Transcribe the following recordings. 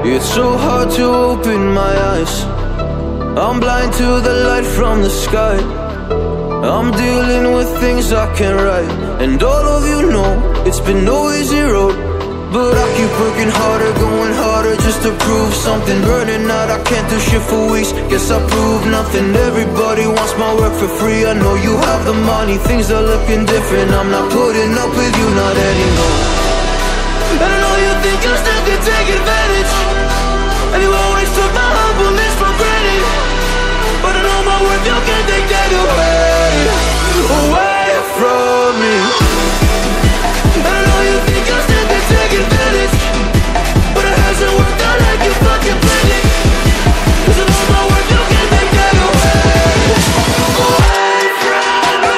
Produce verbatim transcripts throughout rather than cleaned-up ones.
It's so hard to open my eyes. I'm blind to the light from the sky. I'm dealing with things I can't write, and all of you know it's been no easy road. But I keep working harder, going harder just to prove something. Burning out, I can't do shit for weeks. Guess I proved nothing. Everybody wants my work for free. I know you have the money, things are looking different. I'm not putting up with you, not anymore. And I know you think you still can take advantage, and you always took my humbleness for granted. But I know my worth, you can't take that away, away from me. And I know you think you still can take advantage, but it hasn't worked out like you fucking planned it. Cause I know my worth, you can't take that away, away from me.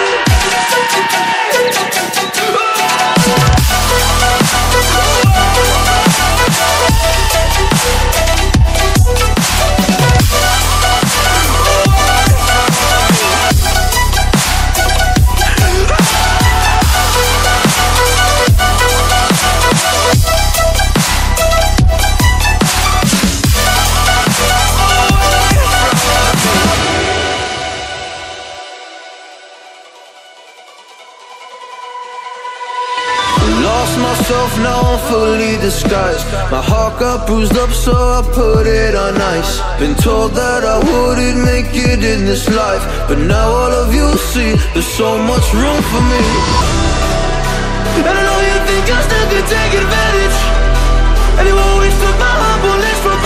Lost myself, now I'm fully disguised. My heart got bruised up, so I put it on ice. Been told that I wouldn't make it in this life, but now all of you see there's so much room for me. And I know you think I still can take advantage, and you always took my humbleness from